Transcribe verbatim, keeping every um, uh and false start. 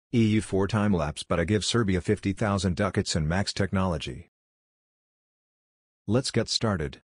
E U four Timelapse, but I give Serbia fifty thousand ducats and max technology. Let's get started.